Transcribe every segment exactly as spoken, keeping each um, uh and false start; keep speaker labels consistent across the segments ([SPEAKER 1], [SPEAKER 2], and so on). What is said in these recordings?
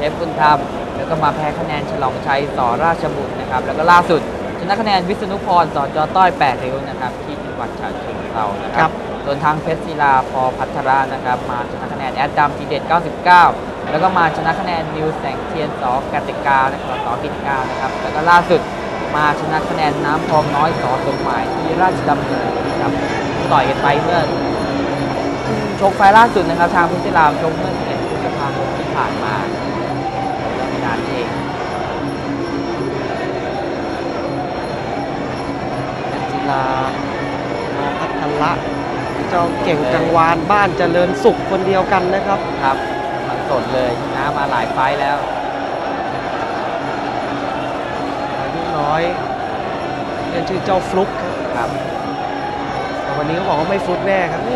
[SPEAKER 1] ฟบุญธรรมแล้วก็มาแพ้คะแนนฉลองชัยสราชบุตรนะครับแล้วก็ล่าสุดชนะคะแนนวิษณุพรสจต้อยแปดริ้วนะครับที่จังหวัดฉะเชิงเทรานะครับส่วนทางเพชรศิลาพอพัทรานะครับมาชนะคะแนนแอดดัมทีเด็ดเก้าสิบเก้าแล้วก็มาชนะคะแนนนิวแสงเทียนสกติกานะครับสกิติกานะครับแล้วก็ล่าสุดมาชนะคะแนนน้ำทองน้อยสสมหมายที่ราชดำเนินนะครับต่อยกันไปเมื่อชกไฟล่าสุดนะครับทางเพชรศิลาชกเมื่อสิบเอ็ดพฤษภาคมที่ผ่านมาแล้วไม่นานเอง
[SPEAKER 2] เพชรศิลาพัทละเจ้าเก่งกังวานบ้านเจริญสุขคนเดียวกันนะครับ
[SPEAKER 1] ครับมันสดเลยชนะมาหลายไฟล์แล้ว
[SPEAKER 2] อายุน้อยเรียนชื่อเจ้าฟลุก
[SPEAKER 1] ครับ
[SPEAKER 2] แต่วันนี้เขาบอกว่าไม่ฟลุกแน่ครับ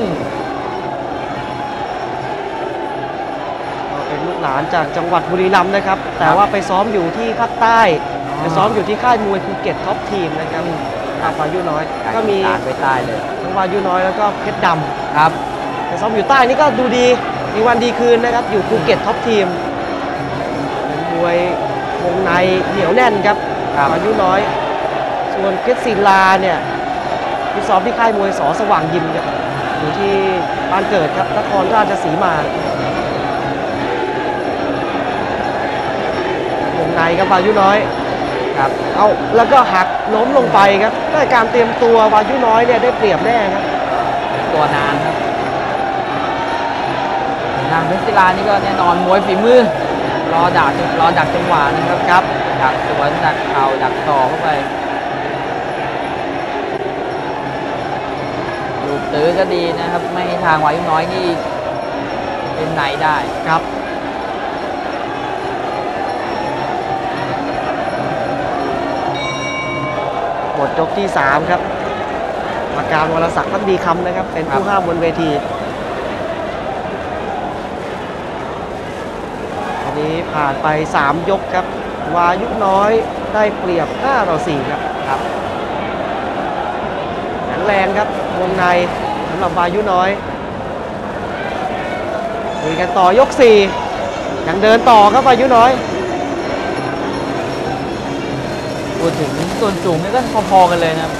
[SPEAKER 2] เป็นลูกหลานจากจังหวัดบุรีรัมย์นะครับแต่ว่าไปซ้อมอยู่ที่ภาคใต้ไปซ้อมอยู่ที่ค่ายมวยภูเก็ตท็อปทีมนะครับวายุน้อยก็มี
[SPEAKER 1] ไปใต้เลย
[SPEAKER 2] ทั้งวายุน้อยแล้วก็เพชรด
[SPEAKER 1] ำครับ
[SPEAKER 2] ไปซ้อมอยู่ใต้นี่ก็ดูดีมีวันดีคืนนะครับอยู่ภูเก็ตท็อปทีมเป็นมวยวงในเหนียวแน่นครับวายุน้อยส่วนเพชรศิลาเนี่ยที่ซ้อมที่ค่ายมวยสสว่างยิมครับอยู่ที่บ้านเกิดครับนครราชสีมาวงในครับวายุน้อยครับเอาแล้วก็หักล้มลงไปครับด้วยการเตรียมตัววายุน้อยเนี่ยได้เปรียบแน่ครับ
[SPEAKER 1] ตัวนานครับทางเพชรศิลานี่ก็แน่นอนมวยฝีมือรอดักรอดักจังหวะนะครับครับดักสวนดักเข่าดักต่อเข้าไปลูกตื้อก็ดีนะครับไม่ให้ทางวายุน้อยนี่เป็นไหนได้
[SPEAKER 2] ครับหมดยกที่สามครับกรรมการวรศักดิ์พักดีคำนะครับเป็นผู้ห้ามบนเวทีอันนี้ผ่านไปสามยกครับวายุน้อยได้เปรียบห้าต่อสี่ครับครับแข็งแรงครับวงในสำหรับวายุน้อยคุยกันต่อยกสี่ยังเดินต่อครับวายุน้อย
[SPEAKER 1] พูดถึงส่วนสูงนี่ก็พอๆกันเลยนะ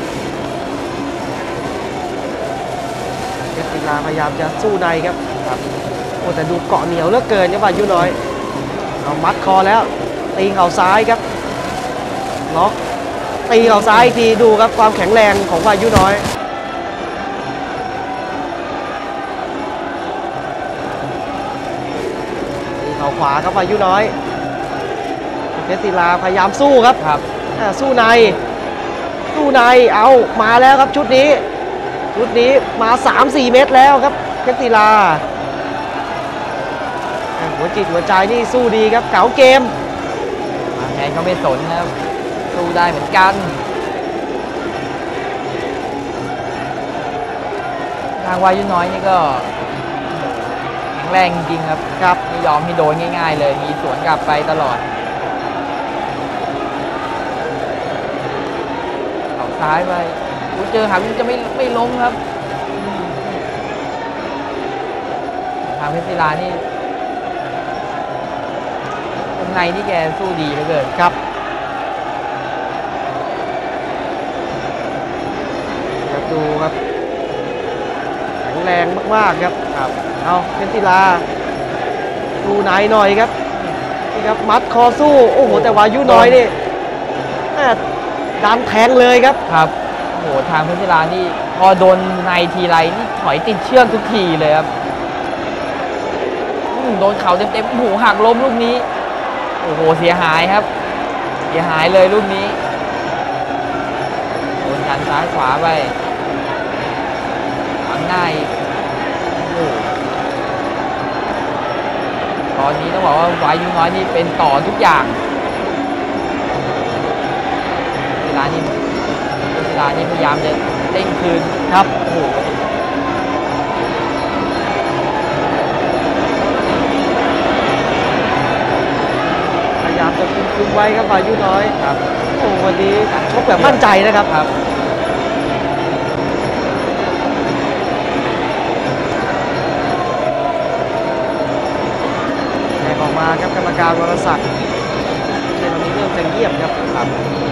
[SPEAKER 2] เพชรศิลาพยายามจะสู้ในครับครับโอ้แต่ดูเกาะเหนียวเหลือเกินครับวายุน้อยเอามัดคอแล้วตีเข่าซ้ายครับล็อกตีเข่าซ้ายอีกทีดูครับความแข็งแรงของวายุน้อยตีเข่าขวาครับวายุน้อยเพชรศิลาพยายามสู้ครับ
[SPEAKER 1] ครับ
[SPEAKER 2] สู้ในสู้ในเอามาแล้วครับชุดนี้ชุดนี้มา สามสี่ เมตรแล้วครับเพชรศิลาหัวจิตหัวใจนี่สู้ดีครับเก๋าเกม
[SPEAKER 1] มาไงเขาไม่สนนะครับสู้ได้เหมือนกันทางวายุน้อยนี่ก็แข็งแรงจริงๆครับ
[SPEAKER 2] ครับ
[SPEAKER 1] ไม่ยอมให้โดนง่ายๆเลยมีสวนกลับไปตลอดซ้ายไปเจอหักจะไม่ไม่ล้มครับทางเพชรศิลานี่ตรงในนี่แกสู้ดีเหลือเกิน
[SPEAKER 2] ครับดูครับแข็งแรงมากๆครับครับเอาเพชรศิลาดูไหนหน่อยครับนี่ครับมัดคอสู้โอ้โหแต่วายุน้อยนี่ดันแทงเลยครับ
[SPEAKER 1] ครับโอ้โหทางเพชรศิลานี่พอโดนในทีไรนี่ถอยติดเชือกทุกทีเลยครับโดนเข่าเต็มๆหูหักล้มลูกนี้โอ้โหเสียหายครับเสียหายเลยลูกนี้โดนยันซ้ายขวาไปฝังหน้าอีกโอ้ตอนนี้ต้องบอกว่าวายุน้อยนี่เป็นต่อทุกอย่างเวลานี้เวลานี้พยายามจะเด้งคืน
[SPEAKER 2] ครับ
[SPEAKER 1] โอ้โห
[SPEAKER 2] พยายามจะคุมไว้ครับวายุน้อยครับโอ้วันนี้ชกแบบมั่นใจนะครับครับแทงออกมาครับกรรมการวรศักดิ์เกมวันนี้เริ่มจะเงียบครับครับ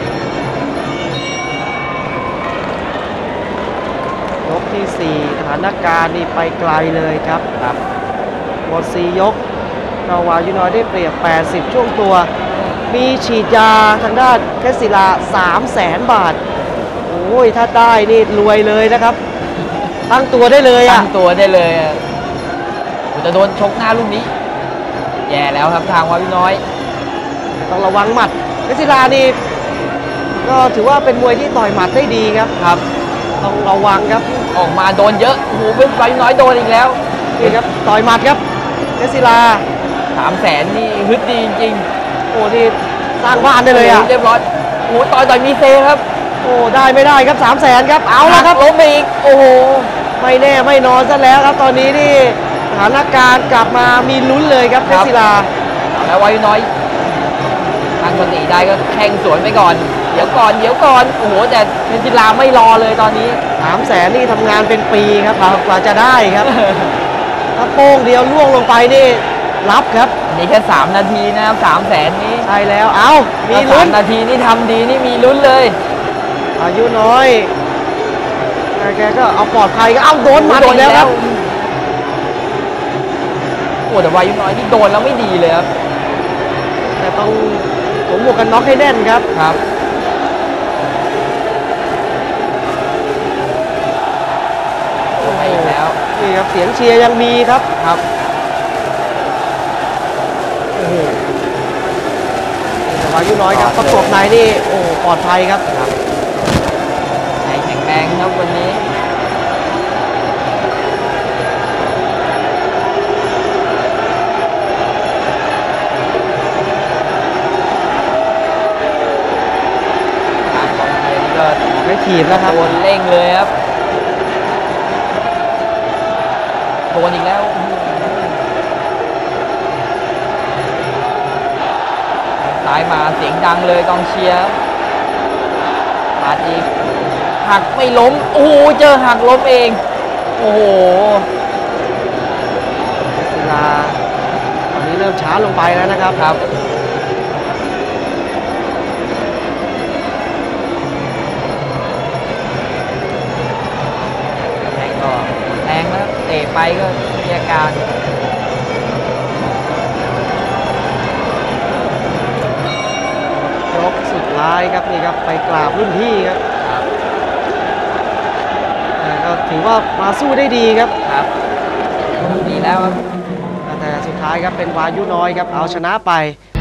[SPEAKER 2] ยกที่สี่สถานการณ์นี่ไปไกลเลยครับครับหมดสี่ยกเราวายุน้อยได้เปรียบแปดสิบช่วงตัวมีฉีดยาทางด้านเพชรศิลาสามแสนบาทโอ้ยถ้าได้นี่รวยเลยนะครับตั้งตัวได้เลยอ่ะ
[SPEAKER 1] ตั้งตัวได้เลยอะโอ้จะโดนชกหน้าลูกนี้แย่แล้วครับทางวายุน้อย
[SPEAKER 2] ต้องระวังหมัดเพชรศิลานี่ก็ถือว่าเป็นมวยที่ต่อยหมัดได้ดีครับ
[SPEAKER 1] ครับ
[SPEAKER 2] ต้องระวังครับ
[SPEAKER 1] ออกมาโดนเยอะโอ้โหเป็นวายุน้อยโดนอีกแล้ว
[SPEAKER 2] นี่ครับต่อยหมัดครับเพชรศิลา
[SPEAKER 1] สามแสนนี่ฮึดดีจริง
[SPEAKER 2] โอ้นี่สร้างบ้าน
[SPEAKER 1] ๆ
[SPEAKER 2] ได้เลยอ่ะ
[SPEAKER 1] โโหเรียบร้อยโอ้โหต่อยต่อยมีเซครับ
[SPEAKER 2] โอ้ได้ไม่ได้ครับสามแสนครับเอาละครับ
[SPEAKER 1] ล้มไปอีกโอ้โห
[SPEAKER 2] ไม่แน่ไม่นอนซะแล้วครับตอนนี้นี่สถานการณ์กลับมามีลุ้นเลยครับเพชรศิลา
[SPEAKER 1] เอาแล้ววายุน้อยตั้งสติได้ก็แข่งสวนไปก่อนเดี๋ยวก่อนเดี๋ยวก่อนโอ้โหแต่เพชรศิลาไม่รอเลยตอนนี้
[SPEAKER 2] สามแสนนี่ทำงานเป็นปีครับกว่าจะได้ครับ ถ้าโป้งเดียวล่วงลงไปนี่รับครับ
[SPEAKER 1] นี่แค่สามนาทีนะครับสามแสนนี้
[SPEAKER 2] ใช่แล้วเอามี
[SPEAKER 1] ถ้า
[SPEAKER 2] ลุ้
[SPEAKER 1] สาน มนาทีนี่ทำดีนี่มีลุ้นเลย
[SPEAKER 2] อายุน้อยแต่แกก็เอาปลอดภัยก็เอาโดนหมาอีกแล้วครับ
[SPEAKER 1] โอ้แต่วายุน้อยนี่โดนแล้วไม่ดีเลยครับ
[SPEAKER 2] แต่ต้องสวมหมวกกันน็อกให้แน่นครับ
[SPEAKER 1] ครับไปอีกแล้ว
[SPEAKER 2] นี่ครับเสียงเชียร์ยังมีครับ
[SPEAKER 1] ครับ
[SPEAKER 2] โอ้โหแต่อายุน้อยครับประกบในนี่โอ้ปลอดภัยครับ
[SPEAKER 1] ใจแข็งแรงครับวันนี้ทางของเชียร์นี่ก็
[SPEAKER 2] ไม่ถีบแล้วครับ
[SPEAKER 1] โดนเร่งเลยครับโดนอีกแล้วซ้ายมาเสียงดังเลยกองเชียร์มาอีกหักไม่ล้มโอ้โหเจอหักล้มเองโอ้โห
[SPEAKER 2] ศิลาตอนนี้เริ่มช้าลงไปแล้วนะครับ
[SPEAKER 1] ครับแรงก็แรงแล้วเตะไปก็มีอาการ
[SPEAKER 2] ยกสุดท้ายครับนี่ครับไปกราบรุ่นพี่ครับ
[SPEAKER 1] ครับ
[SPEAKER 2] แต่ก็ถือว่ามาสู้ได้ดีครับ
[SPEAKER 1] ครับดีแล้วครับ
[SPEAKER 2] แต่สุดท้ายครับเป็นวายุน้อยครับเอาชนะไป